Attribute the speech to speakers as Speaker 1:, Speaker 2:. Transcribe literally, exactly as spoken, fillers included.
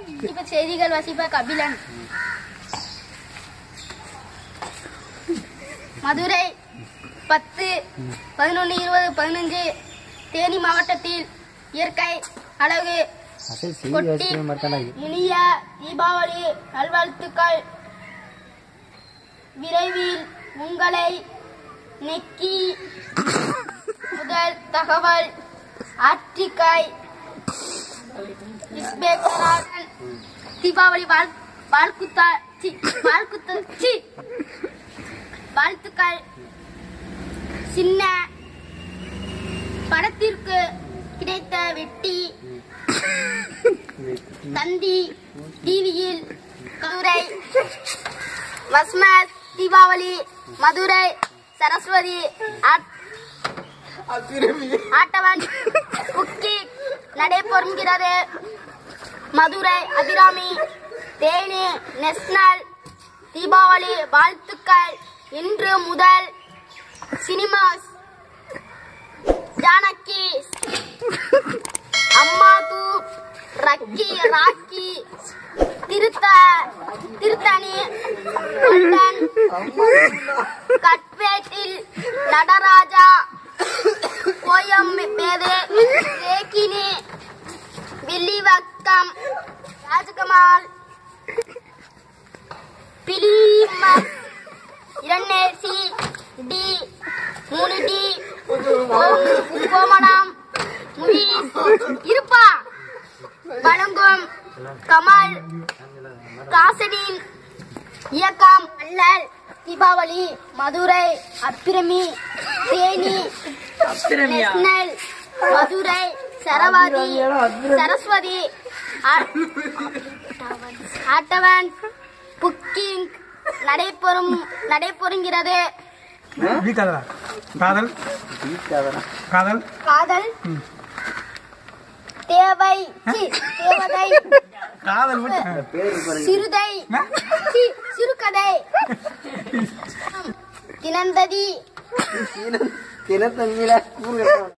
Speaker 1: இப்ப செய்திகள் வாசிப்பா கபிலன். மதுரை பத்து பதினொன்று இருபது பதினஞ்சு. தேனி மாவட்டத்தில் இயற்கை அழகு கொட்டி இனிய தீபாவளி நல்வாழ்த்துக்கள். விரைவில் உங்களை நெக்கி முதல் தகவல் ஆற்றிக்காய் தீபாவளி வாழ்த்துக்கள். சின்ன படத்திற்கு கிடைத்த வெட்டி தந்தி டிவியில் மதுரை வஸ்மத் தீபாவளி மதுரை சரஸ்வதி ஆட்டவன் புக்கி நடைபெறுகிறது. மதுரை அபிராமி தேனி நேஷனல் தீபாவளி வாழ்த்துக்கள். இன்று முதல் சினிமாஸ் ஜானகி அம்மாது ரக்கி ராக்கி திருத்த திருத்தணி கட்வேட்டில் நடராஜா கோயம்பேடு தேக்கினி வில்லிவக்கம் ராஜகமால் பிலிமஸ் இரண்டேசி டி மூணு டி கோமணம் முடி இருப்பா வழங்கும் கமல் காசனின் இயக்கம் அல்லல் தீபாவளி மதுரை அப்பிரமி தேனி நேஷனல் மதுரை சரவாதி சரஸ்வதி ஆட்டவன் புக்கிங் நடைபெறும் நடைபெறுகிறது.
Speaker 2: காதல் காதல்
Speaker 1: காதல் தேவை தேவதை
Speaker 2: காதல்
Speaker 1: சிறுதை சிறுகதை தினந்ததி